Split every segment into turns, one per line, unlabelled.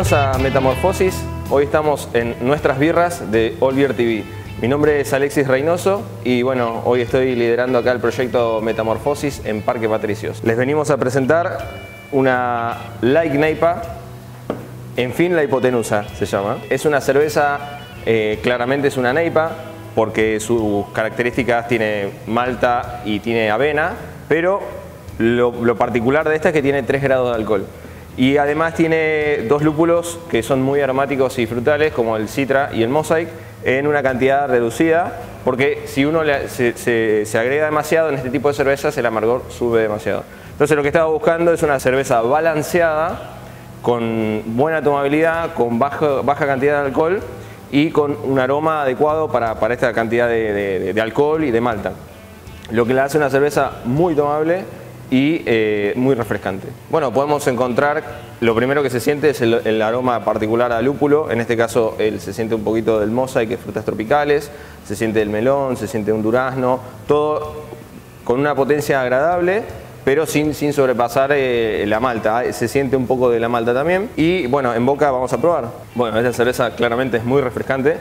Bienvenidos a Metamorfosis. Hoy estamos en nuestras birras de All Beer TV. Mi nombre es Alexis Reynoso y bueno, hoy estoy liderando acá el proyecto Metamorfosis en Parque Patricios. Les venimos a presentar una Light NEIPA, en fin la hipotenusa se llama. Es una cerveza, claramente es una NEIPA porque sus características tiene malta y tiene avena, pero lo particular de esta es que tiene 3 grados de alcohol. Y además tiene 2 lúpulos que son muy aromáticos y frutales, como el Citra y el Mosaic, en una cantidad reducida, porque si uno se agrega demasiado en este tipo de cervezas, el amargor sube demasiado. Entonces lo que estaba buscando es una cerveza balanceada, con buena tomabilidad, con baja cantidad de alcohol y con un aroma adecuado para esta cantidad de alcohol y de malta. Lo que la hace una cerveza muy tomable y muy refrescante. Bueno, podemos encontrar, lo primero que se siente es el aroma particular al lúpulo. En este caso se siente un poquito del Mosaic, que es frutas tropicales, se siente el melón, se siente un durazno, todo con una potencia agradable, pero sin sobrepasar la malta. Se siente un poco de la malta también. Y bueno, en boca vamos a probar. Bueno, esta cerveza claramente es muy refrescante.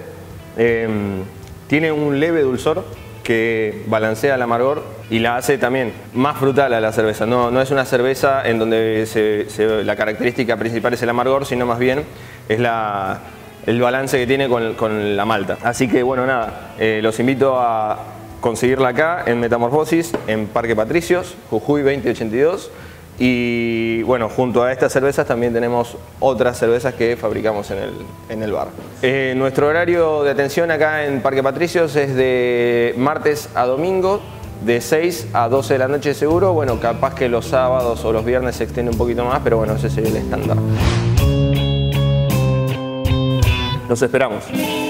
Tiene un leve dulzor que balancea el amargor y la hace también más frutal a la cerveza. No es una cerveza en donde la característica principal es el amargor, sino más bien es el balance que tiene con la malta. Así que bueno, nada, los invito a conseguirla acá en Metamorfosis, en Parque Patricios, Jujuy 2082. Y bueno, junto a estas cervezas también tenemos otras cervezas que fabricamos en el bar. Nuestro horario de atención acá en Parque Patricios es de martes a domingo, de 6 a 12 de la noche seguro. Bueno, capaz que los sábados o los viernes se extiende un poquito más, pero bueno, ese sería el estándar. Los esperamos.